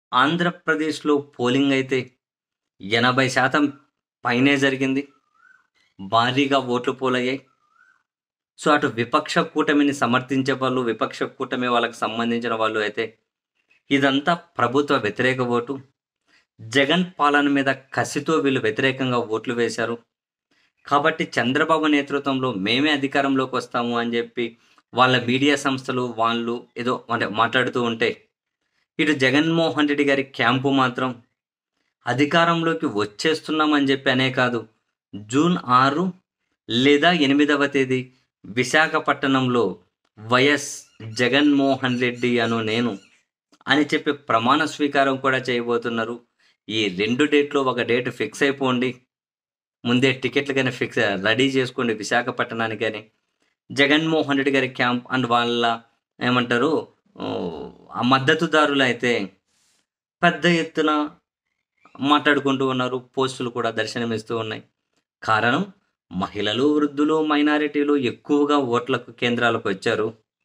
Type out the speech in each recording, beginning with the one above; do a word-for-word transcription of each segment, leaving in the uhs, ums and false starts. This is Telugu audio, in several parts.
ఆంధ్రప్రదేశ్‌లో పోలింగ్ అయితే ఎనభై శాతం పైనే జరిగింది. భారీగా ఓట్లు పోలయ్యాయి. సో, అటు విపక్ష కూటమిని సమర్థించే వాళ్ళు, విపక్ష కూటమి వాళ్ళకి సంబంధించిన వాళ్ళు అయితే ఇదంతా ప్రభుత్వ వ్యతిరేక ఓటు. జగన్ పాలన మీద కసితో వీళ్ళు వ్యతిరేకంగా ఓట్లు వేశారు. కాబట్టి చంద్రబాబు నేతృత్వంలో మేమే అధికారంలోకొస్తాము అని జెప్పి వాళ్ళ మీడియా సంస్థలు వాళ్ళు ఏదో అంటే మాట్లాడుతూ ఉంటే, ఇటు జగన్మోహన్ రెడ్డి గారి క్యాంపు మాత్రం అధికారంలోకి వచ్చేస్తున్నామని చెప్పి అనే కాదు. జూన్ ఆరు లేదా ఎనిమిదవ తేదీ విశాఖపట్టణంలో వైఎస్ జగన్మోహన్ రెడ్డి అను నేను అని చెప్పి ప్రమాణ స్వీకారం కూడా చేయబోతున్నారు. ఈ రెండు డేట్‌లో ఒక డేట్ ఫిక్స్ అయిపోండి. ముందే టికెట్లు గాని ఫిక్స్ రెడీ చేసుకోండి విశాఖపట్టణానికి గాని. జగన్మోహన్ రెడ్డి గారి క్యాంప్ అండ్ వాళ్ళ ఏమంటారు ఆహ్, ఆ మద్దతుదారులైతే పెద్ద ఎత్తున మాట్లాడుకుంటూ ఉన్నారు. పోస్టులు కూడా దర్శనమిస్తూ ఉన్నాయి. కారణం మహిళలు, వృద్ధులు, మైనారిటీలు ఎక్కువగా ఓట్లకు కేంద్రాలకు వచ్చారు.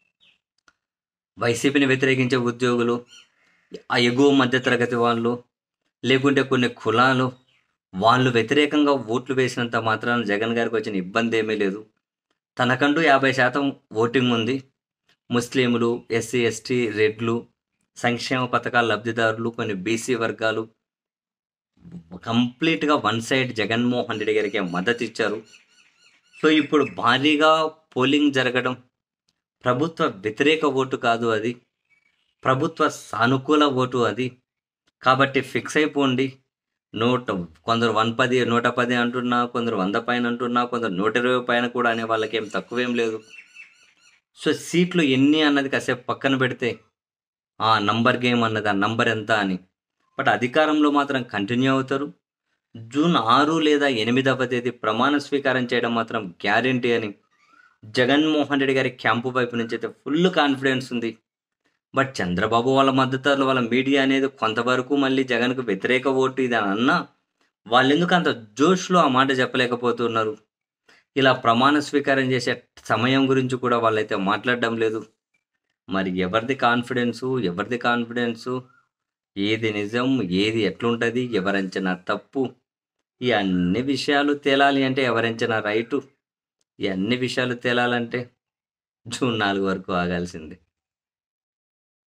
వైసీపీని వ్యతిరేకించే ఉద్యోగులు, ఆ ఎగువ మధ్య తరగతి వాళ్ళు, లేకుంటే కొన్ని కులాలు, వాళ్ళు వ్యతిరేకంగా ఓట్లు వేసినంత మాత్రాన జగన్ గారికి వచ్చిన ఇబ్బందేమీ లేదు. తనకంటూ యాభై శాతం ఓటింగ్ ఉంది. ముస్లింలు, ఎస్సీ, ఎస్టీ, రెడ్లు, సంక్షేమ పథకాల లబ్ధిదారులు, కొన్ని బీసీ వర్గాలు కంప్లీట్‌గా వన్ సైడ్ జగన్మోహన్ రెడ్డి గారికే మద్దతిచ్చారు. సో, ఇప్పుడు భారీగా పోలింగ్ జరగడం ప్రభుత్వ వ్యతిరేక ఓటు కాదు అది. ప్రభుత్వ సానుకూల ఓటు అది. కాబట్టి ఫిక్స్ అయిపోండి. నూట కొందరు వన్ పది నూట పది అంటున్నా, కొందరు వంద పైన అంటున్నా, కొందరు నూట ఇరవై పైన కూడా అనే వాళ్ళకేం తక్కువేం లేదు. సో, సీట్లు ఎన్ని అన్నది కాసేపు పక్కన పెడితే, ఆ నంబర్ గేమ్ అన్నది ఆ నంబర్ ఎంత అని. బట్ అధికారంలో మాత్రం కంటిన్యూ అవుతారు. జూన్ ఆరు లేదా ఎనిమిదవ తేదీ ప్రమాణ స్వీకారం చేయడం మాత్రం గ్యారంటీ అని జగన్మోహన్ రెడ్డి గారి క్యాంపు వైపు నుంచి అయితే ఫుల్ కాన్ఫిడెన్స్ ఉంది. బట్ చంద్రబాబు వాళ్ళ మద్దతుదారులు, వాళ్ళ మీడియా అనేది కొంతవరకు మళ్ళీ జగన్‌కు వ్యతిరేక ఓటు ఇది అని అన్నా, వాళ్ళెందుకు అంత జోష్‌లో ఆ మాట చెప్పలేకపోతున్నారు. ఇలా ప్రమాణ స్వీకారం చేసే సమయం గురించి కూడా వాళ్ళైతే మాట్లాడడం లేదు. మరి ఎవరిది కాన్ఫిడెన్సు? ఎవరిది కాన్ఫిడెన్సు? ఏది నిజం? ఏది ఎట్లుంటది? ఎవరంచనా తప్పు? ఈ అన్ని విషయాలు తేలాలి అంటే ఎవరంచనా రైటు? ఈ అన్ని విషయాలు తేలాలంటే జూన్ నాలుగు వరకు ఆగాల్సిందే.